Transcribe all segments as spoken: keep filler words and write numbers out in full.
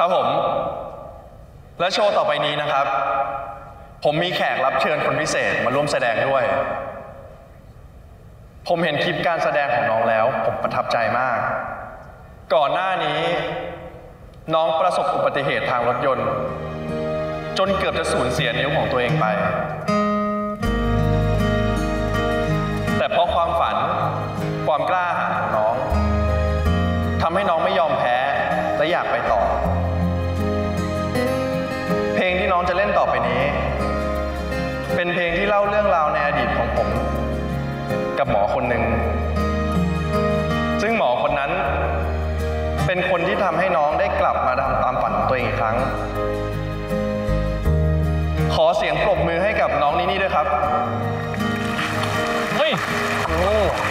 ครับผมและโชว์ต่อไปนี้นะครับผมมีแขกรับเชิญคนพิเศษมาร่วมแสดงด้วยผมเห็นคลิปการแสดงของน้องแล้วผมประทับใจมากก่อนหน้านี้น้องประสบอุบัติเหตุทางรถยนต์จนเกือบจะสูญเสียนิ้วของตัวเองไปแต่เพราะความฝันความกล้าหาญของน้องทำให้น้องไม่ยอมแพ้และอยากไปต่อเพลงที่น้องจะเล่นต่อไปนี้เป็นเพลงที่เล่าเรื่องราวในอดีตของผมกับหมอคนหนึ่งซึ่งหมอคนนั้นเป็นคนที่ทำให้น้องได้กลับมาทำตามฝันของตัวเองอีกครั้งขอเสียงปรบมือให้กับน้องนี่นี่ด้วยครับเฮ้ยโอ้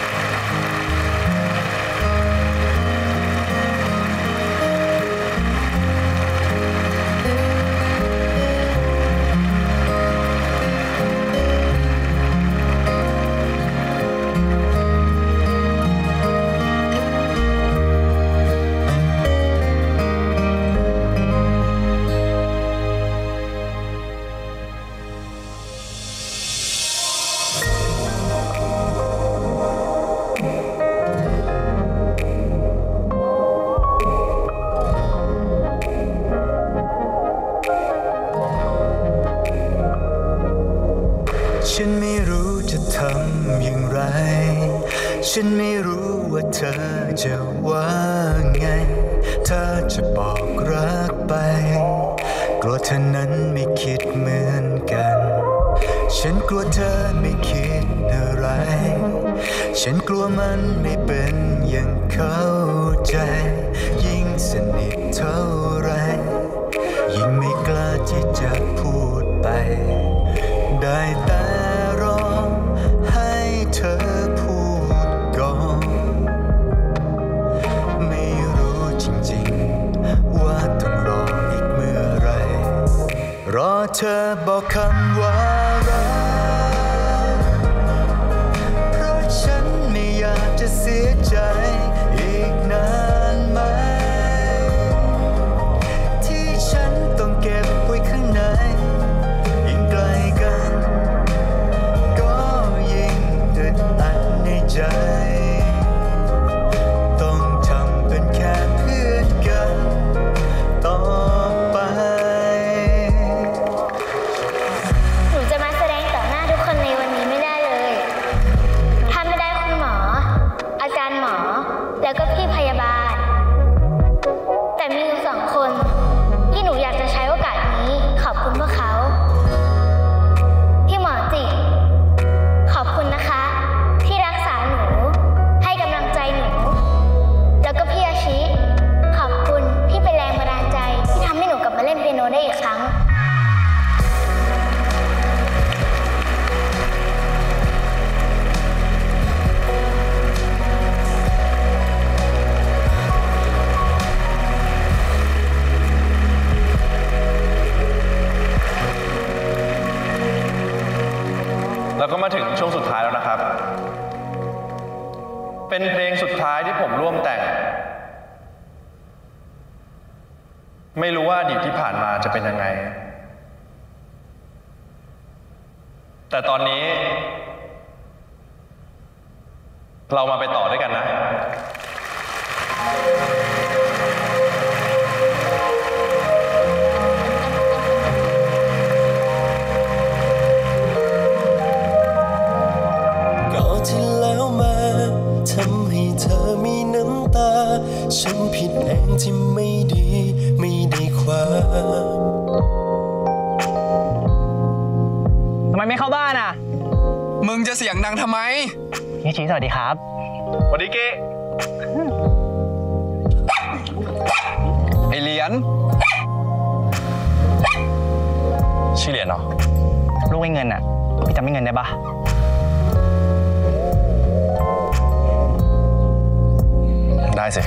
ฉันไม่รู้จะทำอย่างไรฉันไม่รู้ว่าเธอจะว่าไงเธอจะบอกรักไปกลัวเธอนั้นไม่คิดเหมือนกันฉันกลัวเธอไม่คิดอะไรฉันกลัวมันไม่เป็นอย่างเข้าใจยิ่งสนิทเท่าไรยิ่งไม่กล้าที่จะพูดไปได้แต่รอให้เธอพูดก่อนไม่รู้จริงๆว่าต้องรออีกเมื่อไรรอเธอบอกคำว่ารักเพราะฉันไม่อยากจะเสียใจอีกนานไหมที่ฉันต้องเก็บไว้ข้างในยิ่งไกลกันก็ยิ่งอึดอัดในใจต้องทำเป็นแค่เพื่อนกันต่อไปหนูจะมาแสดงต่อหน้าทุกคนในวันนี้ไม่ได้เลยถ้าไม่ได้คุณหมออาจารย์หมอแล้วก็พี่พยาบาลแต่มีอยู่สองคนที่หนูอยากจะใช้โอกาสนี้ขอบคุณพวกเขาพี่หมอจิขอบคุณนะคะที่รักษาหนูให้กำลังใจหนูแล้วก็พี่อาชิขอบคุณที่เป็นแรงบันดาลใจที่ทำให้หนูกลับมาเล่นเปียโนได้อีกครั้งแล้วก็มาถึงช่วงสุดท้ายแล้วนะครับเป็นเพลงสุดท้ายที่ผมร่วมแต่งไม่รู้ว่าอดีตที่ผ่านมาจะเป็นยังไงแต่ตอนนี้เรามาไปต่อด้วยกันนะที่แล้วมาทำให้เธอมีน้ำตาฉันผิดเองที่ไม่ดีไม่ได้ความทำไมไม่เข้าบ้านอ่ะมึงจะเสียงดังทำไมพี่ชี้สวัสดีครับสวัสดีเก้ไอเหรียญชื่อเหรียญเหรอลูกไอ้เงินอ่ะพี่จำไม่เงินได้ปะได้สิ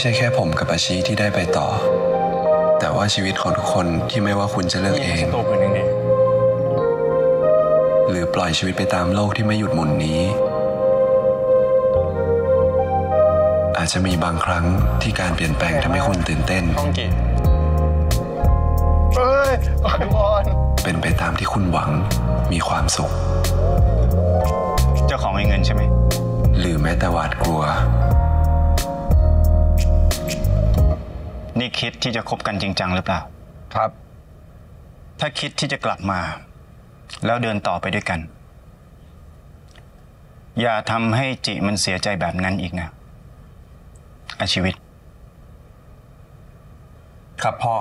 ช่แค่ผมกับอาชีที่ได้ไปต่อแต่ว่าชีวิตของทุกคนที่ไม่ว่าคุณจะเลือกเองตัวพื้นยังดีหรือปล่อยชีวิตไปตามโลกที่ไม่หยุดหมุนนี้อาจจะมีบางครั้งที่การเปลี่ยนแปลงทำให้คุณตื่นเต้นห้องกี่เฮ้ยขอพรเป็นไปตามที่คุณหวังมีความสุขเจ้าของเงินใช่ไหมหรือแม้แต่หวาดกลัวนี่คิดที่จะคบกันจริงจังหรือเปล่าครับถ้าคิดที่จะกลับมาแล้วเดินต่อไปด้วยกันอย่าทำให้จิมันเสียใจแบบนั้นอีกนะอาชีวิตครับพ่อ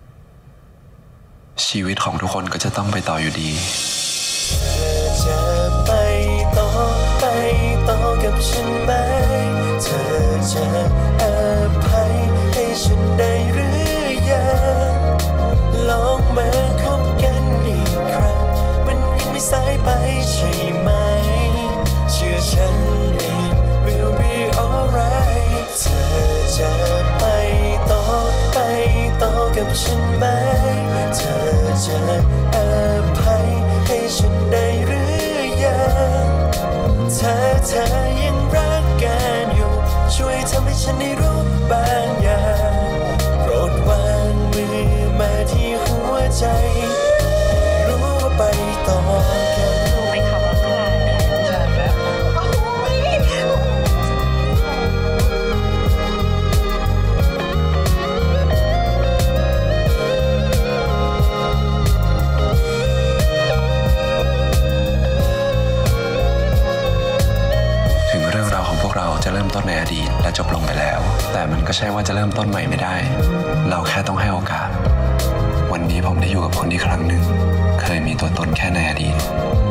ชีวิตของทุกคนก็จะต้องไปต่ออยู่ดีจะไปต่อไปต่อกับฉันไหมเธอจะอภัยให้ฉันได้หรือยังลองมาคบกันอีกครั้งมันยังไม่สายไปใช่ไหมเชื่อฉัน it will be alright เธอจะไปต่อไปต่อกับฉันไหมเธอจะอภัยให้ฉันได้หรือยังถ้าเธอยังรักกันอยู่ช่วยทำให้ฉันได้รู้บางอย่างโปรดวางมือมาที่หัวใจรู้ว่าไปต่อกันรู้ไหมคะว่าใครใช่แล้วจะเริ่มต้นในอดีตและจบลงไปแล้วแต่มันก็ใช่ว่าจะเริ่มต้นใหม่ไม่ได้เราแค่ต้องให้โอกาสวันนี้ผมได้อยู่กับคนที่ครั้งหนึ่งเคยมีตัวตนแค่ในอดีต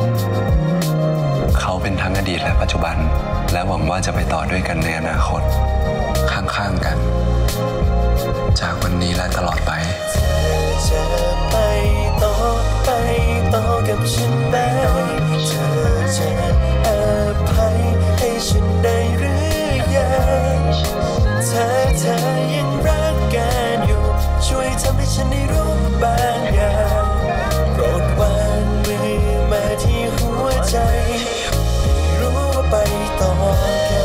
เขาเป็นทั้งอดีตและปัจจุบันและหวังว่าจะไปต่อด้วยกันในอนาคตข้างๆกันจากวันนี้และตลอดไปเธอจะไปต่อไปต่อกับฉันไหมเธอจะอภัยให้ฉันได้หรือยังถ้าเธอยังรักกันอยู่ช่วยทำให้ฉันได้รู้บางอย่างโปรดวางมือมาที่หัวใจรู้ว่าไปต่อกัน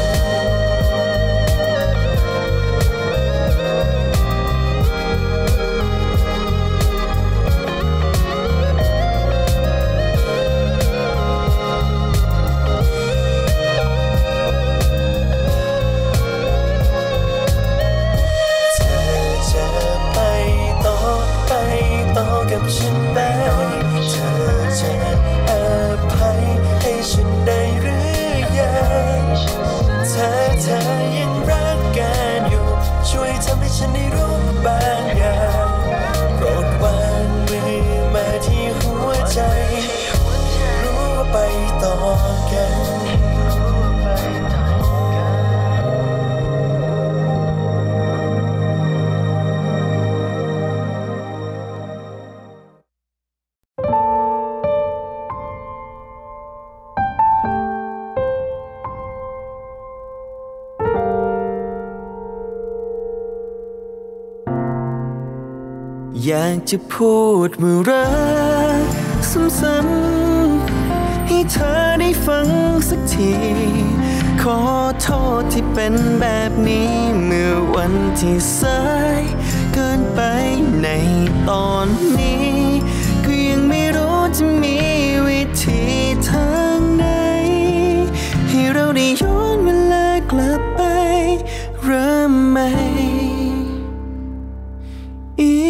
ฉันไหมเธอจะอภัยให้ฉันได้หรือยังถ้าเธอยังรักกันอยู่ช่วยทำให้ฉันได้รู้บางอย่างโปรดวางมือมาที่หัวใจรู้ว่าไปต่อกันอยากจะพูดว่ารักซ้ำๆให้เธอได้ฟังสักทีขอโทษที่เป็นแบบนี้เมื่อวันที่สายเกินไปในตอนนี้ก็ยังไม่รู้จะมีวิธีทางไหนให้เราได้ย้อนเวลากลับไปเริ่มใหม่อี